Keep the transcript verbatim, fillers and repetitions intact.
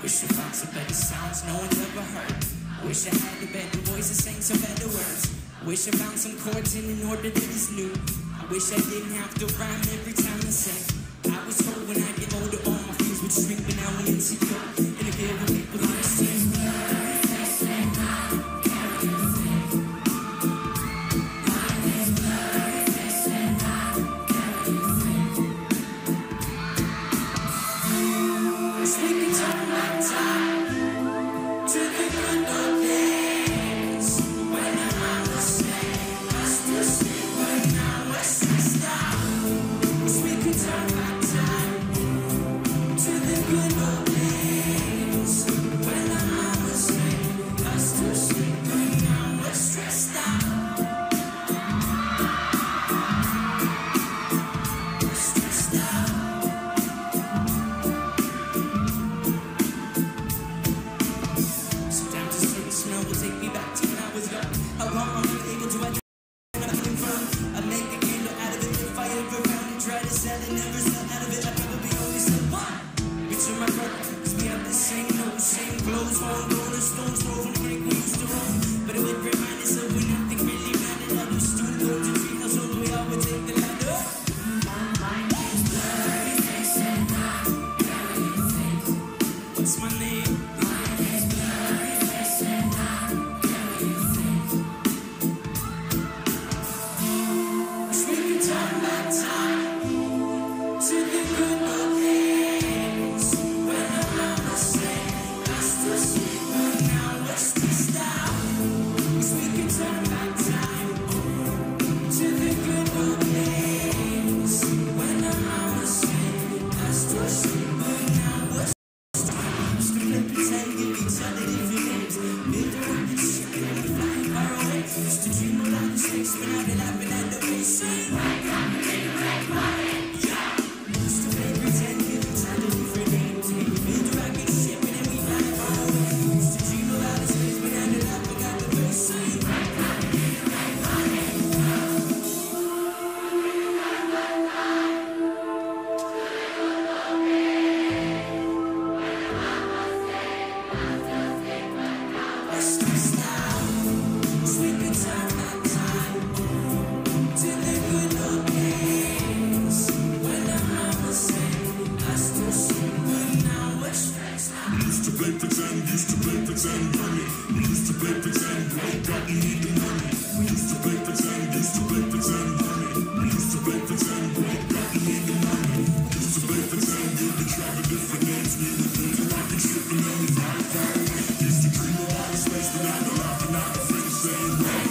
Wish I found some better sounds no one's ever heard. Wish I had a better voice that sang some better words. Wish I found some chords in an order that is new. I wish I didn't have to rhyme every time I sang. I was told when I get older all my fears would shrink, but now I'm insecure. And I care when people understand me. Used to dream of outer space, but now the life and not the face. Same way.